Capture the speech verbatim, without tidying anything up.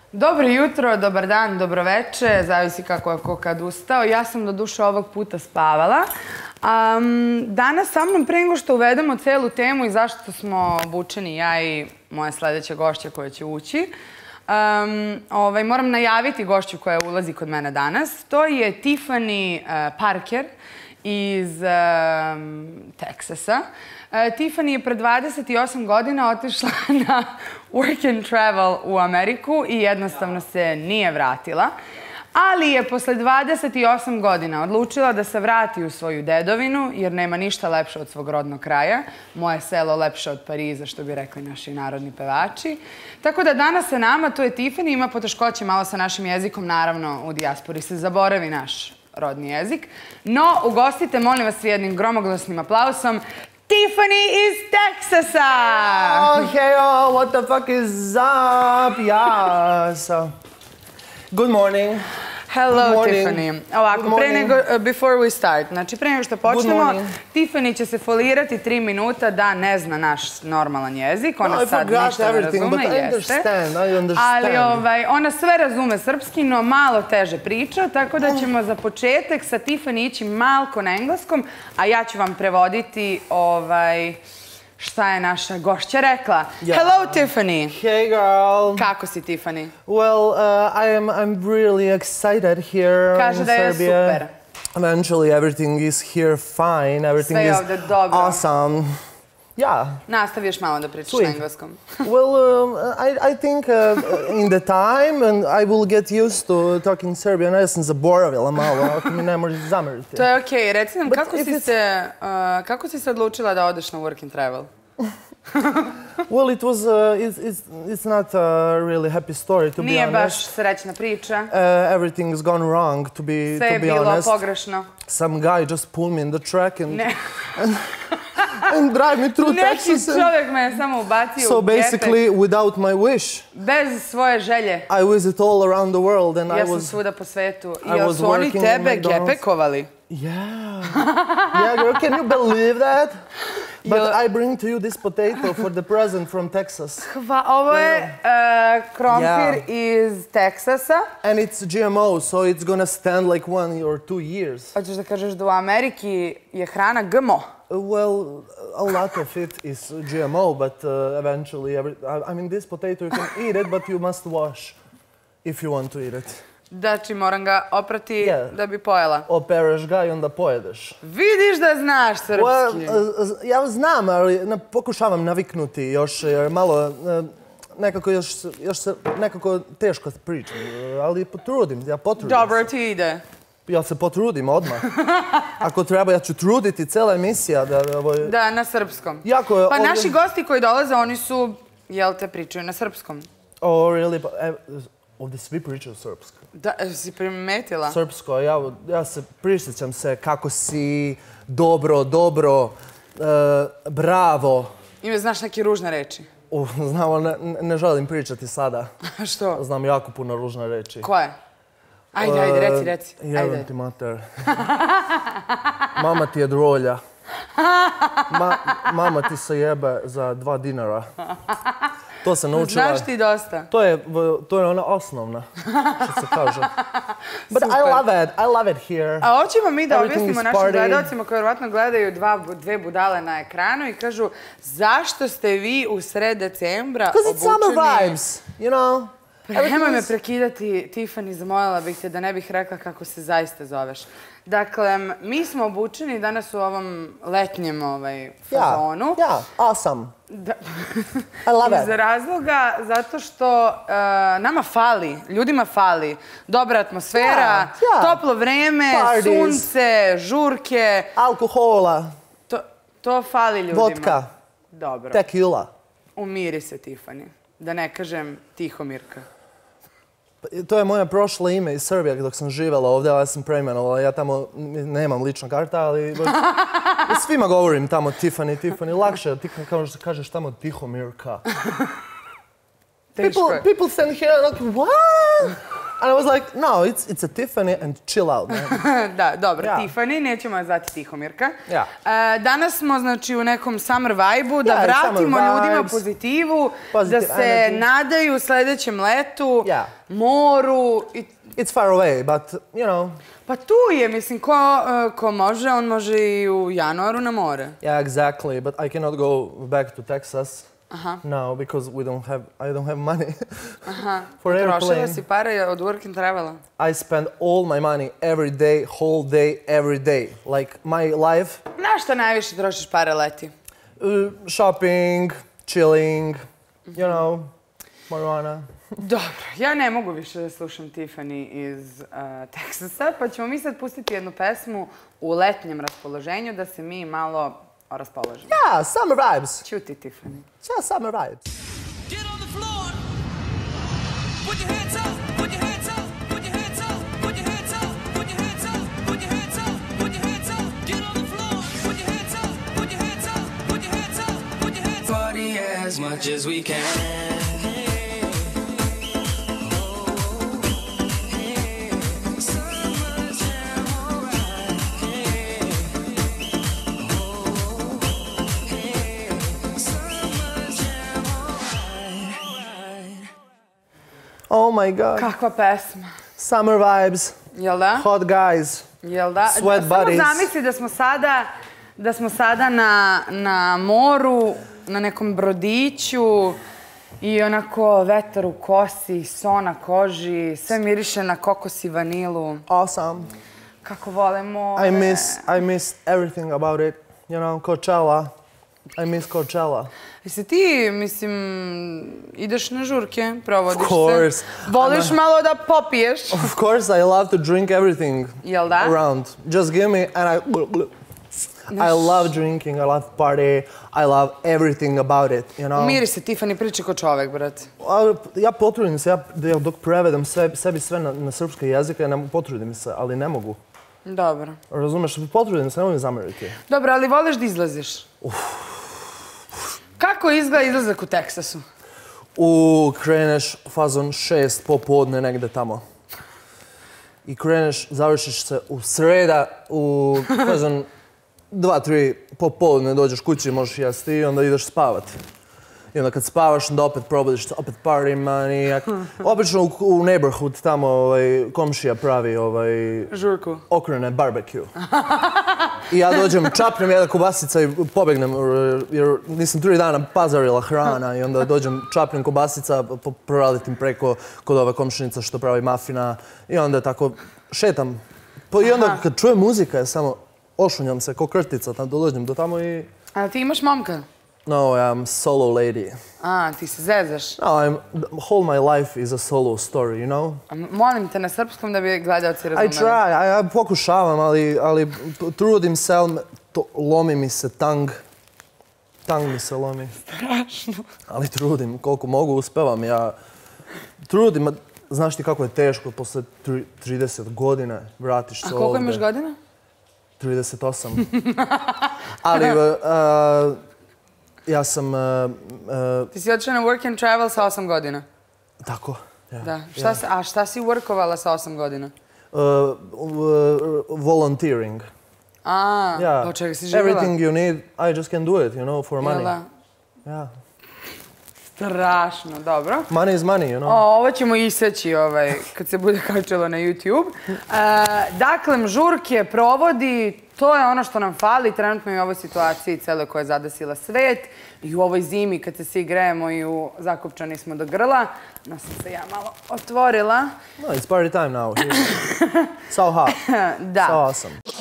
Dobro jutro, dobar dan, dobro veče, zavisi kako je ko kad ustao. Ja sam do duše ovog puta spavala. Um, danas sa mnom, pre nego što uvedemo celu temu i zašto smo obučeni ja i moja sledeća gošća koja će ući, um, ovaj, moram najaviti gošću koja ulazi kod mene danas. To je Tiffany uh, Parker iz um, Teksasa. Uh, Tiffany je pre dvadeset osam godina otišla na work and travel u Ameriku i jednostavno se nije vratila. Ali je posle dvadeset osam godina odlučila da se vrati u svoju dedovinu, jer nema ništa lepše od svog rodnog kraja. Moje selo lepše od Pariza, što bi rekli naši narodni pevači. Tako da danas sa nama, tu je Tiffany, ima poteškoće malo sa našim jezikom, naravno u dijaspori se zaboravi naš rodni jezik. No, ugostite, molim vas, jednim gromoglasnim aplausom, Tiffany iz Teksasa! Oh, hey, oh, what the fuck is up? Yeah, so... Good morning. Hello, Tiffany. Ovako, pre nego, before we start, znači pre nego što počnemo, Tiffany će se folirati tri minuta da ne zna naš normalan jezik. Ona sad ništa ne razume, jeste. Ali ona sve razume srpski, no malo teže priča, tako da ćemo za početak sa Tiffany ići malko na engleskom, a ja ću vam prevoditi ovaj... šta je naša gošća rekla. Hello, Tiffany. Hey, girl. Kako si, Tiffany? Well, uh, I am, I'm really excited here in Serbia. Kaže da je super. Eventually, everything is here fine. Everything is awesome. Yeah. Nastavi još malo da pričaš na engleskom. Well, um, I, I think uh, in the time and I will get used to talking Serbian. Ja sam zaboravila malo, ako mi ne možeš zameriti. To je okej. Reci nam, kako si, se, uh, kako si se odlučila da odeš na work and travel? Well, it was, uh, it's, it's, it's not a really happy story, to be honest. Nije baš srećna priča. Uh, everything has gone wrong, to be, to be honest. Sve je bilo pogrešno. Some guy just pulled me in the track and... and and drive me through Texas. Neki čovjek me je samo ubacio u gepek. So basically, without my wish, bez svoje želje, I visit all around the world and I was... Ja sam svuda po svetu. Jel su oni tebe gepekovali? Yeah. Yeah, girl, can you believe that? But I bring to you this potato for the present from Texas. Ovo je krompir iz Teksasa. And it's G M O, so it's gonna stand like one or two years. Hoćeš da kažeš da u Ameriki je hrana G M O? Well, a lot of it is G M O, but uh, eventually, every, I, I mean, this potato, you can eat it, but you must wash if you want to eat it. Znači, moram ga oprati da bi pojela. Opereš ga i onda pojedeš. Vidiš da znaš srpski. Well, ja znam, ali pokušavam naviknuti još, jer malo, nekako još, još se nekako teško pričam, ali potrudim, ja potrudim. Dobro ti ide. Ja se potrudim odmah. Ako treba, ja ću truditi cela emisija. Da, da na srpskom. Jako je... Pa naši gosti koji dolaze, oni su, jel te, pričaju na srpskom. Oh, really? Ovdje svi pričaju srpsko. Da, si primetila? Srpsko, ja, ja se prisjećam se kako si, dobro, dobro, uh, bravo. Ime, znaš neke ružne reči? Uh, znam, ne, ne želim pričati sada. Što? Znam jako puno ružne reči. Koje? Ajde, ajde, reci, reci. Jebem ti mater. Mama ti je drolja. Ma, mama ti se jebe za dva dinara. To se naučila. Znaš ti dosta. To je, to je ona osnovna, što se kaže. But I love it, I love it here. A hoćemo mi da objasnimo našim gledalcima koji vjerovatno gledaju dva, dve budale na ekranu i kažu zašto ste vi u sred decembra obučeni... Because it's summer vibes, you know? Nemoj me prekidati, Tiffany, zamolila bih te da ne bih rekla kako se zaista zoveš. Dakle, mi smo obučeni danas u ovom letnjem fazonu. Yeah, awesome. I love it. Iz razloga zato što nama fali, ljudima fali dobra atmosfera, toplo vreme, sunce, žurke. Alkohola. To fali ljudima. Vodka. Dobro. Tequila. Umiri se, Tiffany. Da ne kažem Tihomirka. To je moje prošlo ime iz Srbije dok sam živjela ovdje, ali ja sam preimenovala. Ja tamo nemam lična karta, ali svima govorim tamo Tiffany, Tiffany. Lakše je, ti kažeš tamo Tihomirka. Teško je. People stand here like, what? And I was like, no, it's, it's a Tiffany and chill out, man. Da, dobro, Ja. Tiffany, nećemo je zvati Tihomirka. Ja. E, danas smo, znači, u nekom summer vibe-u, da Ja, vratimo summer ljudima vibes, pozitivu, positive da se energy. nadaju sljedećem letu, Ja. moru. I, It's far away, but, you know. pa tu je, mislim, ko, e, ko može, on može i u januaru na more. Yeah, exactly, but I cannot go back to Texas. Aha. No, because we don't have, I don't have money Aha. for Trošila airplane. si pare od work and travela. I spend all my money every day, whole day, every day. Like my life, Na šta najviše trošiš pare leti? uh, shopping, chilling, you know, marijuana. Dobro, ja ne mogu više da slušam Tiffany iz uh, Teksasa, pa ćemo mi sad pustiti jednu pesmu u letnjem raspoloženju da se mi malo raspoložimo. Yeah, summer vibes. Ćuti, Tiffany. Yeah, summer vibes. Get on the floor. Put your hands up. Put your hands up. Put your hands up. Put your hands up. Put your hands up. Put your hands up. Put your hands up. Get on the floor. Put your hands up. Put your hands up. Put your hands up. Put your hands up. Party as much as we can. Oh my god. Kakva pesma. Summer vibes, Jel da? hot guys. Jel da? Sweat Samo buddies. zamisli da smo sada, da smo sada na, na moru, na nekom brodiću i onako vetar u kosi, so na koži, sve miriše na kokos i vanilu. Awesome. Kako vole more. I miss, I miss everything about it. You know, Coachella. I miss Coachella. Jesi ti, mislim, ideš na žurke, provodiš Of course. se? Voliš I'm a- malo da popiješ? Of course, I love to drink everything Jel da? around. Just give me and I... I love drinking, I love party, I love everything about it, you know. Miri se, Tiffany, priči ko čovek, brate. A, ja potrudim se, ja da- dok prevedem sve, sebi sve na, na srpski jezik, ja ne, potrudim se, ali ne mogu. Dobro. Razumeš, potrudim se, nemoj mi zameriti. Dobro, ali voliš da izlaziš? Kako izgleda izlazak u Teksasu? U, kreneš fazon šest popodne negde tamo. I kreneš, završiš se u sreda, u fazon dva, tri popodne dođeš kući, možeš jesti i onda ideš spavat. I onda kad spavaš, onda opet probudiš se, opet party manijak. Obično u, u neighborhood tamo ovaj, komšija pravi ovaj, Žurku. okrene barbecue. I ja dođem, čapnem jedna kobasica i pobegnem jer nisam tri dana pazarila hrana i onda dođem, čapnem kobasica, po- proraditim preko kod ove komšinica što pravi mafina i onda tako šetam. Pa i onda kad čujem muzika, ja samo ošunjam se ko krtica, tam dođem do tamo i... A ti imaš momka? No, I'm solo lady. A, ti se zezaš. No, I'm, whole my life is a solo story, you know? A m- Molim te na srpskom da bi gledalci I razumeli. try, I, ja pokušavam, ali, ali t- trudim se, ali me- to, lomi mi se tang. Tang mi se lomi. Strašno. Ali trudim, koliko mogu, uspevam. Ja trudim, a znaš ti kako je teško posle tri- trideset godina vratiš se A koliko ovde. imaš godina? trideset osam. Ali uh, uh, ja sam... uh, uh, Ti si otišla na work and travel sa osam godina. tako, ja. Da. Šta, si- a šta si workovala sa osam godina? Uh, uh, volunteering. A, Yeah. od čega si živjela? Everything you need, I just can do it, you know, for Jel money. da? Yeah. Strašno, dobro. Money is money, you know. O, ovo ćemo iseći ovaj, kad se bude kačilo na YouTube. E, dakle, žurke, provodi, to je ono što nam fali trenutno i u ovoj situaciji cele koja je zadesila svet. I u ovoj zimi kad se svi grejemo i u zakopčani smo do grla. No sam se ja malo otvorila. No, it's party time now. Here. So hot. Da. So awesome.